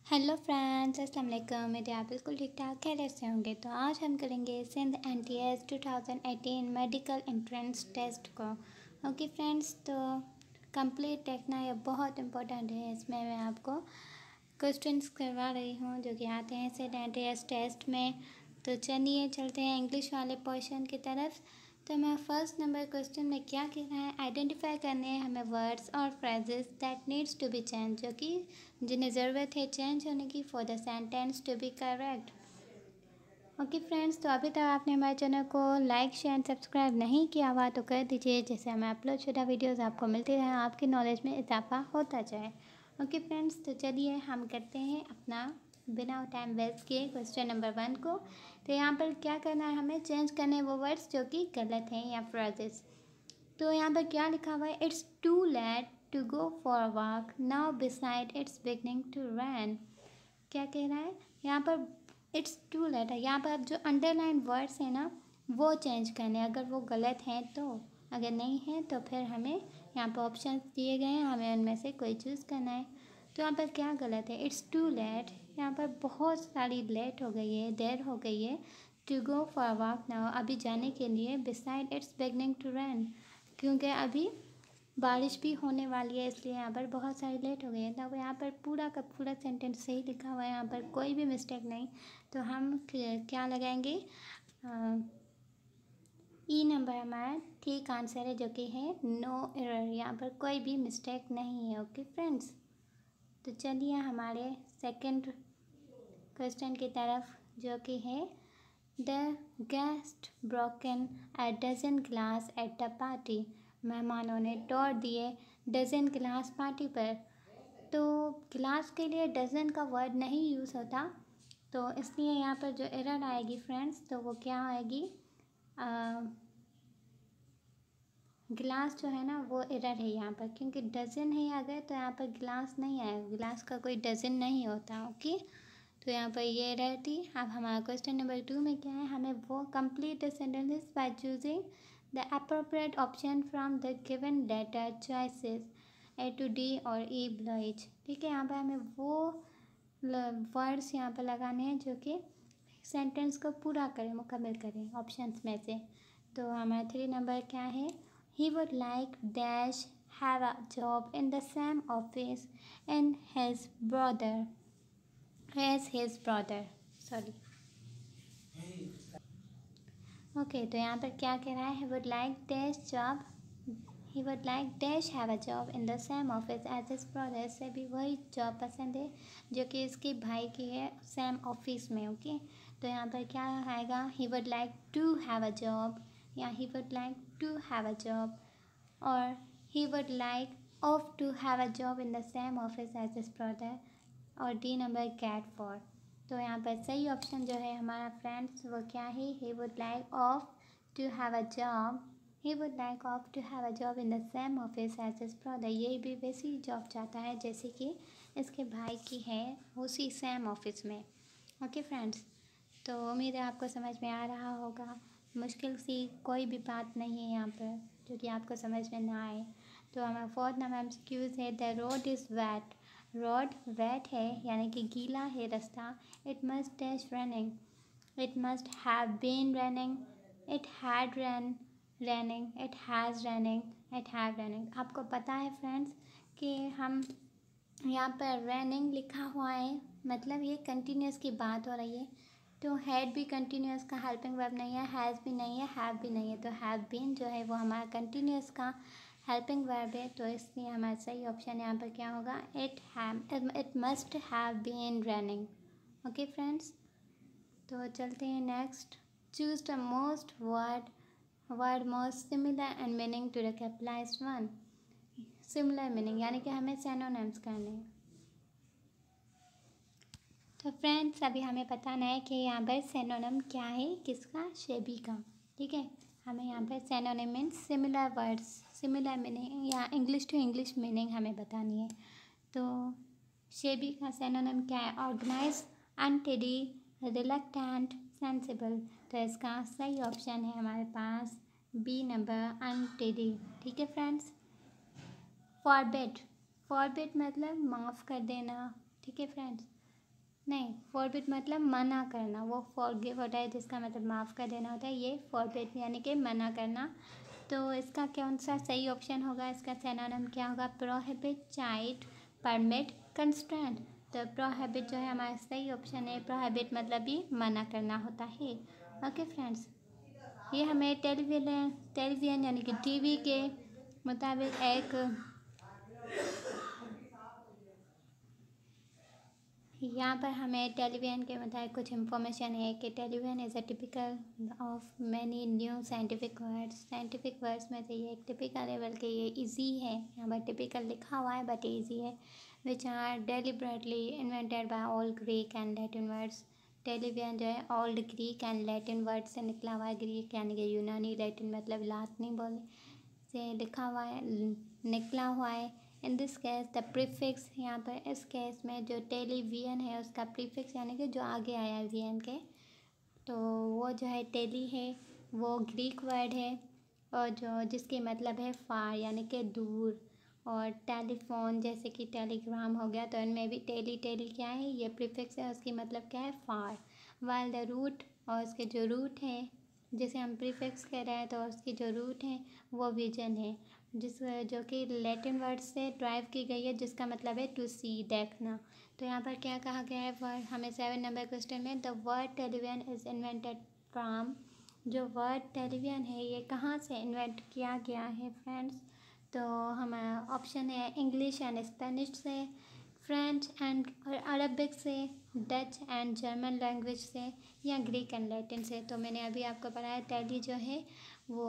Hello friends, अस्सलाम वालेकुम। मेरे आप बिल्कुल ठीक ठाक खैरियत से होंगे। तो आज हम करेंगे Sindh NTS 2018 medical entrance test को। ओके फ्रेंड्स, तो कंप्लीट देखना ये बहुत इम्पोर्टेंट है। इसमें मैं आपको क्वेश्चंस करवा रही हूँ जो कि आते हैं सिंध NTS टेस्ट में। तो चलिए चलते हैं इंग्लिश वाले पोर्शन की तरफ। तो मैं फर्स्ट नंबर क्वेश्चन में क्या कह रहा है, आइडेंटिफाई करने हैं हमें वर्ड्स और phrases that needs to be change, जो कि जिन्हें ज़रूरत है चेंज होने की for the sentence to be correct. Okay friends, तो अभी तक आपने हमारे चैनल को लाइक शेयर एंड सब्सक्राइब नहीं किया हुआ तो कर दीजिए, जिससे हमें अपलोड शुदा वीडियोस आपको मिलती रहें, आपकी नॉलेज में इजाफा होता जाए। ओके फ्रेंड्स, तो चलिए हम करते हैं अपना बिना टाइम वेस्ट किए क्वेश्चन नंबर 1 को। तो यहाँ पर क्या करना है, हमें चेंज करने वो वर्ड्स जो कि गलत हैं या फ्रेजेस। तो यहाँ पर क्या लिखा हुआ है, it's too late to go for a walk now beside it's beginning to rain. क्या कह रहा है यहाँ पर, इट्स टू लेट है। यहाँ पर अब जो अंडरलाइन वर्ड्स हैं ना वो चेंज करने, अगर वो गलत हैं तो, अगर नहीं है तो फिर हमें यहाँ पर ऑप्शन दिए गए हैं, हमें उनमें से कोई चूज़ करना है। तो यहाँ पर क्या गलत है, इट्स टू लेट, यहाँ पर बहुत सारी लेट हो गई है, देर हो गई है। To go for a walk now, अभी जाने के लिए, beside it's beginning to rain, क्योंकि अभी बारिश भी होने वाली है, इसलिए यहाँ पर बहुत सारी लेट हो गई है। तो यहाँ पर पूरा का पूरा सेंटेंस सही लिखा हुआ है, यहाँ पर कोई भी मिस्टेक नहीं। तो हम क्या लगाएंगे, ई नंबर हमारा ठीक आंसर है, जो कि है नो एरर, यहाँ पर कोई भी मिस्टेक नहीं है। ओके फ्रेंड्स, तो चलिए हमारे सेकंड क्वेश्चन की तरफ, जो कि है the guest broken a dozen glass at the party, मेहमानों ने तोड़ दिए डजन गिलास पार्टी पर। तो गिलास के लिए डजन का वर्ड नहीं यूज़ होता, तो इसलिए यहाँ पर जो एरर आएगी फ्रेंड्स, तो वो क्या आएगी, गिलास जो है ना वो एरर है यहाँ पर, क्योंकि डजन है अगर, तो यहाँ पर गिलास नहीं आएगा, गिलास का कोई डजन नहीं होता। ओके, तो यहाँ पर ये एरर थी। अब हमारा क्वेश्चन नंबर 2 में क्या है, हमें वो complete the sentences by choosing the appropriate option from the given letter choices A to D और E below each। ठीक है, यहाँ पर हमें वो वर्ड्स यहाँ पर लगाने हैं जो कि सेंटेंस को पूरा करें, मुकम्मल करें ऑप्शंस में से। तो हमारा 3 नंबर क्या है, he would like dash have a job in the same office and his brother sorry. Okay, तो यहाँ पर क्या कह रहा है, he would like dash job, he would like dash have a job in the same office as his brother, से भी वही जॉब पसंद है जो कि इसके भाई की है सेम ऑफिस में। ओके, तो यहाँ पर क्या आएगा, he would like to have a job, या he would like to have a job, और he would like of to have a job in the same office as his brother, और D number cat for. तो यहाँ पर सही option जो है हमारा फ्रेंड्स वो क्या है, he would like of to have a job, he would like of to have a job in the same office as his brother. ये भी वैसी जॉब चाहता है जैसे कि इसके भाई की है उसी सेम ऑफिस में। ओके फ्रेंड्स, तो उम्मीद है आपको समझ में आ रहा होगा, मुश्किल सी कोई भी बात नहीं है यहाँ पर जो कि आपको समझ में ना आए। तो हमारा 4th नंबर MCQs है, the road is wet, road wet है यानी कि गीला है रास्ता। It must dash running, it must have been running, it had run running, it has running, it have running. आपको पता है फ्रेंड्स कि हम यहाँ पर रनिंग लिखा हुआ है, मतलब ये कंटिन्यूस की बात हो रही है। तो हैड भी कंटिन्यूस का हेल्पिंग वर्ब नहीं है, हैज़ भी नहीं है, हैव भी नहीं है। तो हैव बीन जो है वो हमारा कंटिन्यूस का हेल्पिंग वर्ब है, तो इसलिए हमारा सही ऑप्शन यहाँ पर क्या होगा, it must have been running. Okay friends, तो चलते हैं next. Choose the most word most similar and meaning to the capitalized one. Similar meaning यानी कि हमें सिनोनिम्स करने हैं। तो फ्रेंड्स अभी हमें बताना है कि यहाँ पर सिनोनिम क्या है, किसका, शेबी का। ठीक है, हमें यहाँ पर synonym means similar words, similar meaning या इंग्लिश टू इंग्लिश मीनिंग हमें बतानी है। तो शेबी का सिनोनिम क्या है, ऑर्गेनाइज, अनटेडी, रिलक्टेंट, सेंसिबल। तो इसका सही ऑप्शन है हमारे पास बी नंबर, अनटेडी। ठीक है फ्रेंड्स, फॉरबिड, फॉरबिड मतलब माफ़ कर देना। ठीक है फ्रेंड्स, नहीं, फॉरबिड मतलब मना करना, वो फॉरगिव होता है जिसका मतलब माफ़ कर देना होता है, ये फॉरबिड यानी कि मना करना। तो इसका कौन सा सही ऑप्शन होगा, इसका सिनोनिम क्या होगा, प्रोहिबिट, चाइड, परमिट, कंस्ट्रेंट। तो प्रोहिबिट जो है हमारा सही ऑप्शन है, प्रोहिबिट मतलब भी मना करना होता है। ओके फ्रेंड्स, ये हमें टेलीविज़न यानी कि टीवी के मुताबिक एक यहाँ पर हमें टेलीविज़न के मुताबिक कुछ इन्फॉर्मेशन है कि television is a typical of many new scientific words में से ये एक टिपिकल है, बल्कि ये इजी है, यहाँ पर टिपिकल लिखा हुआ है बट इजी है, which are deliberately invented by all Greek and Latin words. Television जो है old Greek and Latin word से निकला हुआ है, ग्रीक यानी कि यूनानी, लैटिन मतलब लातिनी बोले से लिखा हुआ है, निकला हुआ है। In this case the prefix, यहाँ पर इस केस में जो टेलीवियन है उसका प्रीफिक्स यानी कि जो आगे आया है वीएन के, तो वो जो है टेली है, वो ग्रीक वर्ड है और जो जिसकी मतलब है फार यानी कि दूर। और टेलीफोन जैसे कि टेलीग्राम हो गया, तो इनमें भी टेली क्या है, ये प्रीफिक्स है, उसकी मतलब क्या है, फार। वाइल द रूट, और उसके जो रूट है जिसे हम प्रीफिक्स कह रहे हैं, तो उसकी जो रूट है वो विजन है, जिस जो कि लैटिन वर्ड से ड्राइव की गई है, जिसका मतलब है टू सी, देखना। तो यहाँ पर क्या कहा गया है, वर्ड हमें 7 नंबर क्वेश्चन में, the word television is invented from, जो वर्ड टेलीविजन है ये कहाँ से इन्वेंट किया गया है फ्रेंड्स, तो हमारा ऑप्शन है इंग्लिश एंड स्पेनिश से, फ्रेंच एंड अरबिक से, डच एंड जर्मन लैंग्वेज से, या ग्रीक एंड लैटिन से। तो मैंने अभी आपको बताया टेली जो है वो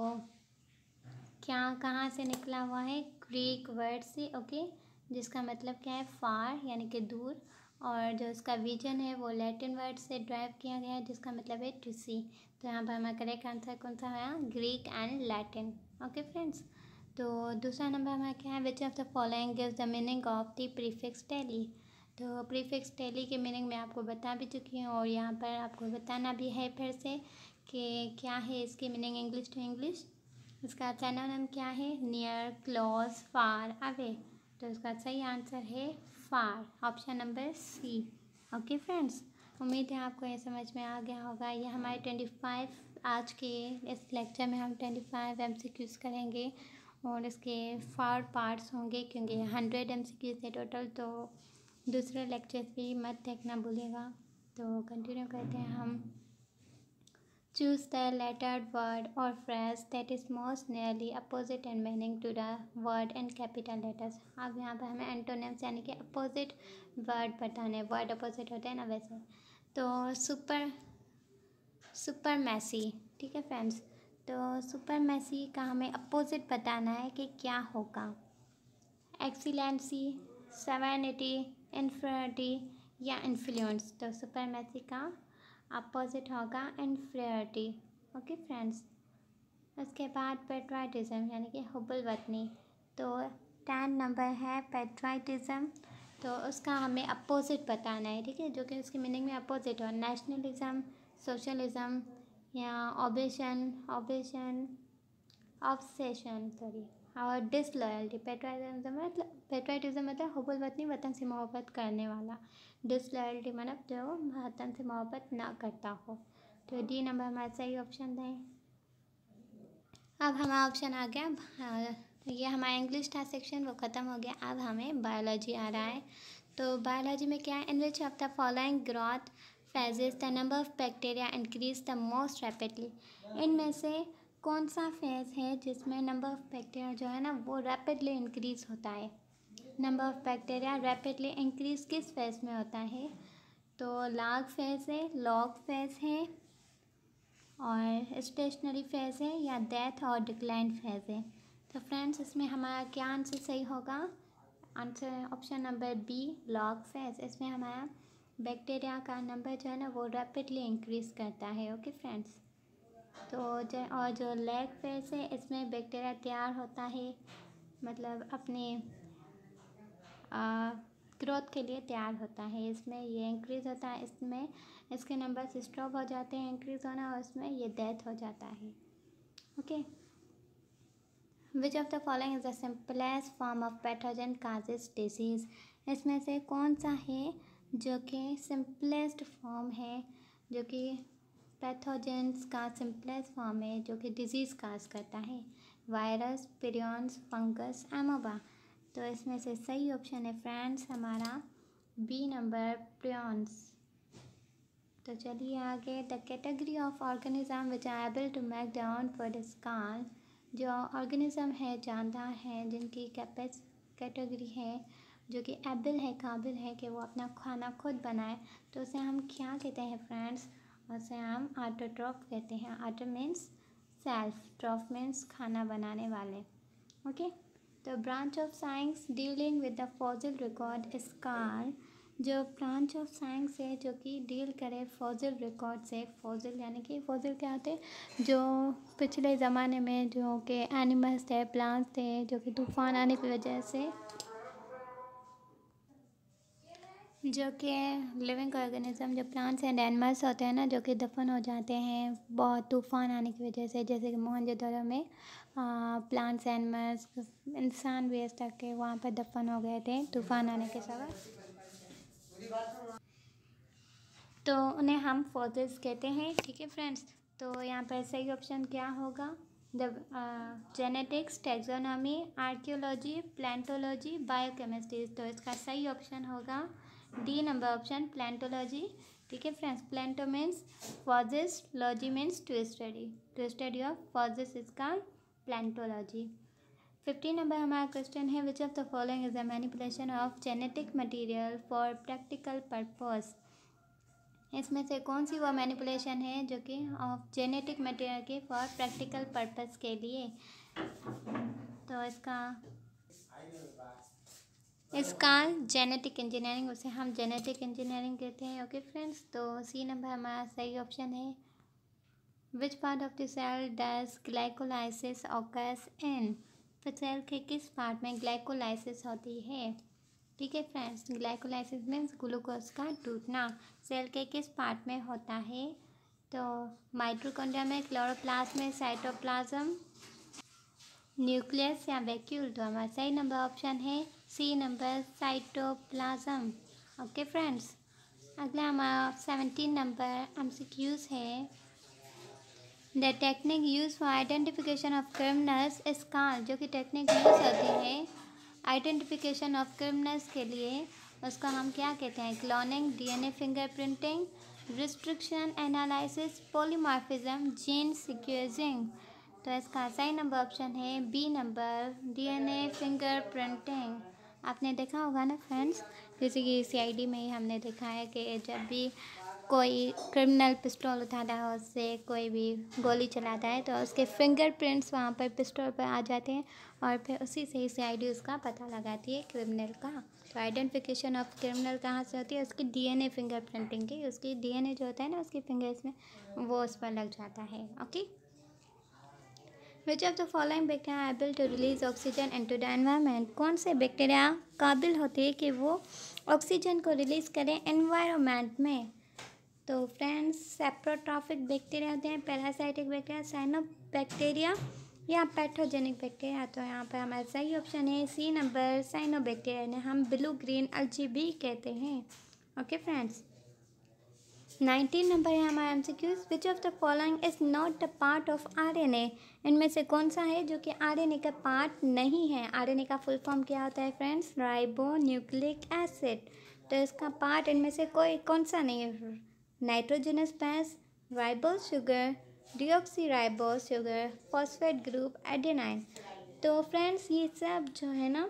क्या कहाँ से निकला हुआ है, ग्रीक वर्ड से, ओके, जिसका मतलब क्या है, फार यानी कि दूर। और जो इसका विजन है वो लैटिन वर्ड से ड्राइव किया गया है, जिसका मतलब है टू सी। तो यहाँ पर हमारा करेक्ट आंसर कौन सा है, Greek and Latin. Okay friends, तो दूसरा नंबर हमारा क्या है, which of the following gives the meaning of the prefix tele. तो प्रीफिक्स टेली के मीनिंग मैं आपको बता भी चुकी हूँ, और यहाँ पर आपको बताना भी है फिर से कि क्या है इसकी मीनिंग इंग्लिश टू इंग्लिश। इसका सिनोनिम क्या है, नियर, क्लोज, फार, अवे। तो इसका सही आंसर है far, option number C. Okay friends, उम्मीद है आपको ये समझ में आ गया होगा। ये हमारे 25 आज के इस लेक्चर में हम 25 MCQs करेंगे, और इसके 4 पार्ट्स होंगे, क्योंकि 100 MCQs है टोटल। तो दूसरे लेक्चर भी मत देखना भूलिएगा। तो कंटिन्यू करते हैं हम। Choose the lettered word or phrase that is most nearly opposite in meaning to the word in capital letters। अब यहाँ पर हमें एंटोनिम्स यानी कि अपोजिट वर्ड बताने, वर्ड अपोजिट होते हैं ना वैसे। तो सुपर मैसी, ठीक है फ्रेंड्स, तो सुपर मैसी का हमें अपोजिट बताना है कि क्या होगा, एक्सीलेंसी, सेवेनिटी, इन्फिनिटी, या इन्फ्लुएंस। तो सुपर मैसी का अपोजिट होगा इन्फीरियरिटी। ओके फ्रेंड्स, उसके बाद पेट्राइटिज़म यानी कि हुब्बुल वतनी। तो 10 नंबर है पेट्राइटिज़म, तो उसका हमें अपोजिट बताना है, ठीक है, जो कि उसकी मीनिंग में अपोजिट हो, नेशनलिज़म, सोशलिज़म, या ऑब्सेशन सॉरी, और डिसलॉयल्टी। पेट्राइटिज़म मतलब हुब्बुल वतनी, वतन से मोहब्बत करने वाला। डिसलॉयल्टी मतलब जो वतन से मोहब्बत ना करता हो। तो डी नंबर हमारा सही ऑप्शन है। अब हमारा ऑप्शन आ गया, ये हमारा इंग्लिश था सेक्शन, वो ख़त्म हो गया। अब हमें बायोलॉजी आ रहा है। तो बायोलॉजी में क्या है, in which of the following growth phases the number of bacteria increase the most rapidly. इनमें से कौन सा फेज़ है जिसमें नंबर ऑफ़ बैक्टीरिया जो है ना वो रैपिडली इंक्रीज़ होता है। Number of bacteria rapidly increase किस फेज़ में होता है, तो लॉग फेज़ है, लॉग फेज़ है, और स्टेशनरी फेज़ है, या डेथ और डिक्लाइन फेज़ है। तो फ्रेंड्स, इसमें हमारा क्या आंसर सही होगा, answer option number B, log phase. इसमें हमारा बैक्टीरिया का नंबर जो है ना वो रैपिडली इंक्रीज़ करता है। ओके फ्रेंड्स, तो जो लैग फेज़ है इसमें बैक्टीरिया तैयार होता है, मतलब अपने ग्रोथ के लिए तैयार होता है, इसमें ये इंक्रीज़ होता है, इसमें इसके नंबर स्टॉप हो जाते हैं इंक्रीज़ होना, और इसमें ये डेथ हो जाता है। Okay, which of the following is the simplest form of pathogen causes disease. इसमें से कौन सा है जो कि सिंपलेस्ट फॉर्म है, जो कि पैथोजेंस का सिंपलेस्ट फॉर्म है, जो कि डिजीज़ काज करता है। Virus, prions, fungus, amoeba. तो इसमें से सही ऑप्शन है फ्रेंड्स हमारा बी नंबर, प्रियंस। तो चलिए आगे। The category of organism which are able to make down for the scale. जो ऑर्गेनिज्म है, जानदार है, जिनकी कैटेगरी है, जो कि एबल है, काबिल है कि वो अपना खाना खुद बनाए, तो उसे हम क्या कहते हैं फ्रेंड्स? उसे हम ऑटोट्रॉफ कहते हैं। Auto means self, troph means खाना बनाने वाले। ओके। तो branch of science dealing with the fossil record is called. जो ब्रांच ऑफ साइंस है जो कि डील करे फॉसिल रिकॉर्ड से। फॉसिल यानी कि फॉसिल क्या होते हैं? जो पिछले ज़माने में जो कि एनिमल्स थे, प्लांट्स थे, जो कि तूफान आने की वजह से, जो कि लिविंग ऑर्गेनिज्म, जो प्लांट्स एंड एनिमल्स होते हैं ना, जो कि दफन हो जाते हैं बहुत तूफान आने की वजह से। जैसे कि मोहनजोदड़ो में प्लांट्स, एनिमल्स, इंसान भी इस तक के वहाँ पर दफन हो गए थे तूफान आने के सबब। तो उन्हें हम फॉसिल्स कहते हैं। ठीक है फ्रेंड्स। तो यहाँ पर सही ऑप्शन क्या होगा? The genetics, taxonomy, archaeology, palaeontology, biochemistry. तो इसका सही ऑप्शन होगा डी नंबर ऑप्शन, प्लांटोलॉजी। ठीक है friends. Palaeonto means fossils, logy means to study of fossils is called palaeontology. 15 number हमारा क्वेश्चन है, which of the following is the manipulation of genetic material for practical purpose. इसमें से कौन सी वो manipulation है जो कि ऑफ जेनेटिक मटेरियल के फॉर प्रैक्टिकल पर्पस के लिए? तो इसका जेनेटिक इंजीनियरिंग, उसे हम जेनेटिक इंजीनियरिंग कहते हैं। Okay friends. तो सी नंबर हमारा सही ऑप्शन है। Which part of the cell does glycolysis occurs in. तो सेल के किस पार्ट में ग्लाइकोलाइसिस होती है? ठीक है फ्रेंड्स। ग्लाइकोलाइसिस मीन्स ग्लूकोज का टूटना। सेल के किस पार्ट में होता है? तो माइटोकॉन्ड्रिया में, क्लोरोप्लास्ट में, साइटोप्लाज्म, न्यूक्लियस या वैक्यूल। तो हमारा सही नंबर ऑप्शन है C number, cytoplasm. Okay friends. अगला हमारा 17 नंबर MCQs है। The technique use for identification of criminals is called. जो कि टेक्निक यूज होती है आइडेंटिफिकेशन ऑफ क्रिमिनल्स के लिए, उसको हम क्या कहते हैं? Cloning, DNA fingerprinting, restriction analysis, polymorphism, gene sequencing. तो इसका सही नंबर ऑप्शन है बी नंबर, DNA फिंगरप्रिंटिंग। आपने देखा होगा ना फ्रेंड्स, जैसे कि CID में ही हमने देखा है कि जब भी कोई क्रिमिनल पिस्टल उठाता है, उससे कोई भी गोली चलाता है, तो उसके फिंगरप्रिंट्स वहाँ पर पिस्टल पर आ जाते हैं और फिर उसी से ही CID उसका पता लगाती है क्रिमिनल का। तो आइडेंटिफिकेशन ऑफ क्रिमिनल कहाँ से होती है? उसकी DNA फिंगरप्रिंटिंग की। उसकी DNA जो होता है ना उसकी फिंगर्स में, वो उस पर लग जाता है। Okay. Which of the following bacteria able to release oxygen into the environment. कौन से बैक्टीरिया काबिल होते हैं कि वो ऑक्सीजन को रिलीज़ करें एनवायरनमेंट में? तो फ्रेंड्स, सेप्रोट्रॉफिक बैक्टीरिया होते हैं, पैरासाइटिक बैक्टीरिया, साइनोबैक्टीरिया या पैथोजेनिक बैक्टीरिया। तो यहाँ पर हमारा सही ऑप्शन है सी नंबर, साइनोबैक्टीरिया, इन्हें हम ब्लू ग्रीन अलजी भी कहते हैं। Okay friends. 19 नंबर है हमारा MCQs। Which of the following is not the part of RNA। इनमें से कौन सा है जो कि RNA का पार्ट नहीं है? RNA का फुल फॉर्म क्या होता है फ्रेंड्स? Ribo nucleic acid. तो इसका पार्ट इनमें से कोई कौन सा नहीं है? Nitrogenous base, ribose sugar, deoxyribose sugar, phosphate group, adenine. तो फ्रेंड्स ये सब जो है ना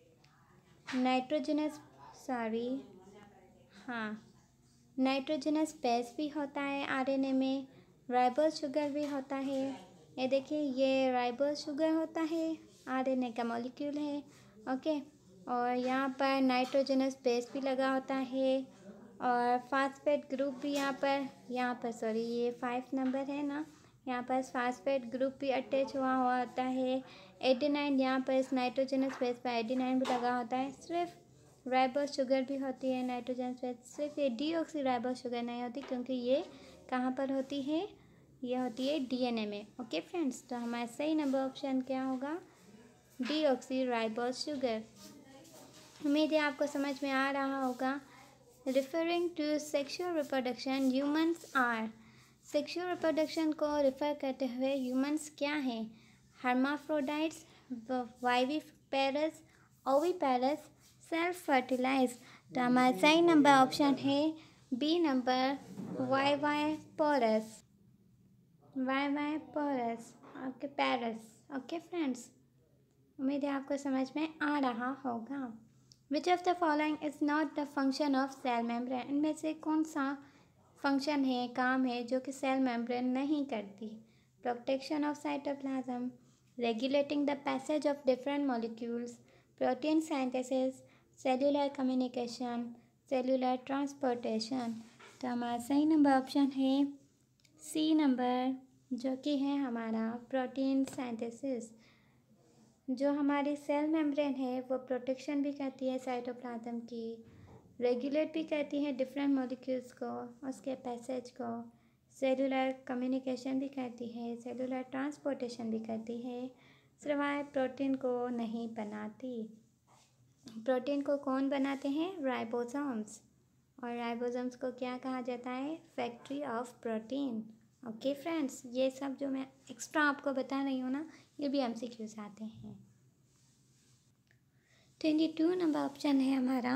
नाइट्रोजनस बेस भी होता है RNA में, राइबोस शुगर भी होता है। ये देखिए, ये राइबोस शुगर होता है, RNA का मॉलिक्यूल है। ओके। और यहाँ पर नाइट्रोजनस बेस भी लगा होता है और फास्फेट ग्रुप भी यहाँ पर सॉरी ये 5 नंबर है ना, यहाँ पर फास्फेट ग्रुप भी अटैच हुआ होता है। एडेनाइन, यहाँ पर इस नाइट्रोजनस बेस पर एडेनाइन भी लगा होता है। सिर्फ राइबोस शुगर भी होती है नाइट्रोजन बेस, सिर्फ ये डीऑक्सी राइबोस शुगर नहीं होती, क्योंकि ये कहाँ पर होती है? ये होती है DNA में। Okay friends. तो हमारा सही नंबर ऑप्शन क्या होगा? Deoxyribose sugar. उम्मीद है आपको समझ में आ रहा होगा। Referring to sexual reproduction, humans are. Sexual reproduction को refer करते हुए humans क्या हैं? Hermaphrodites, viviparous, oviparous, self-fertilized. तो हमारा सही नंबर ऑप्शन है B number viviparous. viviparous. Okay parous. Okay friends, उम्मीद है आपको समझ में आ रहा होगा. Which of the following is not the function of cell membrane? इनमें से कौन सा फंक्शन है, काम है जो कि सेल मेम्ब्रेन नहीं करती? Protection of cytoplasm, regulating the passage of different molecules, protein synthesis, cellular communication, cellular transportation. तो हमारा सही नंबर ऑप्शन है सी नंबर, जो कि है हमारा प्रोटीन सिंथेसिस. जो हमारी सेल मेम्ब्रेन है वो प्रोटेक्शन भी करती है साइटोप्लाज्म की, रेगुलेट भी करती है डिफरेंट मॉलिक्यूल्स को, उसके पैसेज को, सेलुलर कम्युनिकेशन भी करती है, सेलुलर ट्रांसपोर्टेशन भी करती है, सिवाय प्रोटीन को नहीं बनाती. प्रोटीन को कौन बनाते हैं? राइबोसोम्स. और राइबोसोम्स को क्या कहा जाता है? Factory of protein. Okay friends, ये सब जो मैं एक्स्ट्रा आपको बता रही हूँ ना, ये भी MCQs आते हैं. 22 नंबर ऑप्शन है हमारा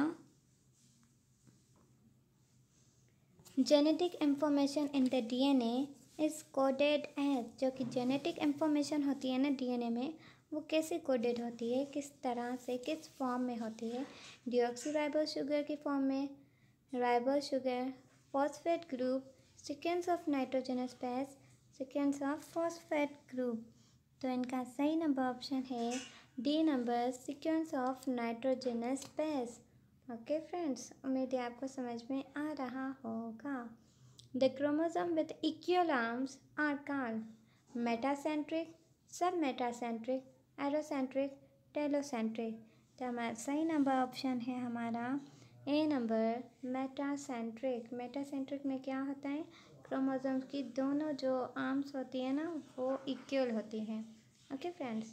genetic information in the DNA is coded as. जो कि जेनेटिक इंफॉर्मेशन होती है ना DNA में, वो कैसे कोडेड होती है, किस तरह से, किस फॉर्म में होती है? डीऑक्सीराइबोस शुगर की फॉर्म में, ribose sugar, phosphate group, sequence of nitrogenous base, sequence of phosphate group. तो इनका सही नंबर ऑप्शन है D number, sequence of nitrogenous base. Okay friends, उम्मीद है आपको समझ में आ रहा होगा. The chromosome with equal arms are called metacentric, submetacentric, acrocentric, telocentric. तो हमारा सही नंबर ऑप्शन है हमारा ए नंबर, मेटासेंट्रिक. मेटासेंट्रिक में क्या होता है? क्रोमोसोम्स की दोनों जो आर्म्स होती है ना, वो इक्वल होती हैं. Okay friends,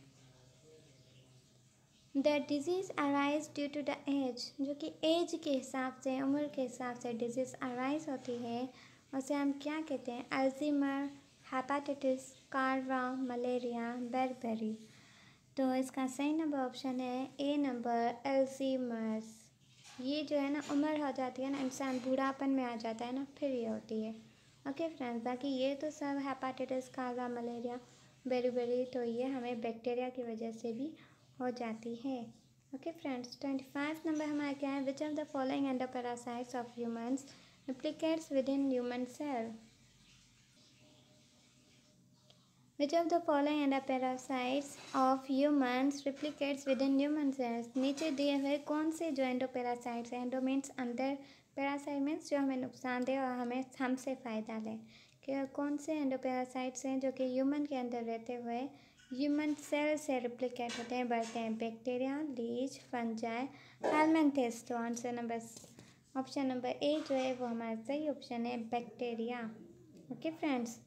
the disease arise due to the age. जो कि एज के हिसाब से, उम्र के हिसाब से डिजीज़ अराइज होती है, उसे हम क्या कहते हैं? अल्जीमर, हेपेटाइटिस, कार्वा, मलेरिया, बेरबेरी. तो इसका सही नंबर ऑप्शन है ए नंबर, अल्जीमर्स. ये जो है ना, उम्र हो जाती है ना, इंसान बूढ़ापन में आ जाता है ना, फिर ये होती है. ओके फ्रेंड्स, बाकी ये तो सब हेपेटाइटिस, कार्वा, मलेरिया, बेरबेरी, तो ये हमें बैक्टीरिया की वजह से भी हो जाती है. ओके फ्रेंड्स, 25 नंबर हमारा क्या है? Which of the following endoparasites of humans replicates within human cell? Which of the following endoparasites of humans replicates within human cells? नीचे दिए हुए कौन से जो एंडोपैरासाइट्स हैं? एंडो मीन्स अंदर, पैरासाइट मीन्स जो हमें नुकसान दे और हमें हमसे फ़ायदा ले. कि कौन से एंडोपैरासाइट्स हैं जो कि ह्यूमन के अंदर रहते हुए ह्यूमन सेल से रिप्लिकेट होते हैं, बढ़ते हैं? Bacteria, leech, fungi, helminths. तो answer number option number A जो है वो हमारा सही ऑप्शन है, बैक्टीरिया. ओके फ्रेंड्स,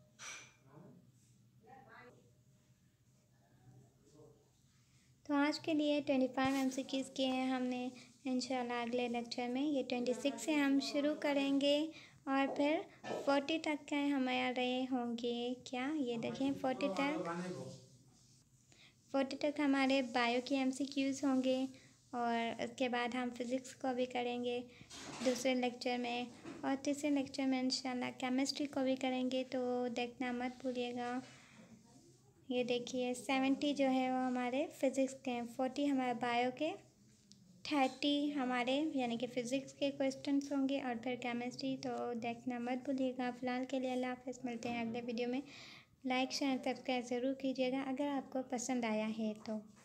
तो आज के लिए 25 MCQs किए हैं हमने. इंशाल्लाह अगले लेक्चर में ये 26 से हम शुरू करेंगे और फिर 40 तक के हमारे होंगे. क्या ये देखें, 40 तक हमारे बायो की MCQs होंगे और उसके बाद हम फिज़िक्स को भी करेंगे दूसरे लेक्चर में, और तीसरे लेक्चर में इंशाल्लाह केमिस्ट्री को भी करेंगे. तो देखना मत भूलिएगा. ये देखिए 70 जो है वो हमारे फिज़िक्स के हैं, 40 हमारे बायो के, 30 हमारे यानी कि फ़िज़िक्स के क्वेश्चंस होंगे और फिर केमिस्ट्री. तो देखना मत भूलिएगा. फ़िलहाल के लिए अल्लाह हाफ़िज़. मिलते हैं अगले वीडियो में. लाइक शेयर सब्सक्राइब ज़रूर कीजिएगा अगर आपको पसंद आया है तो.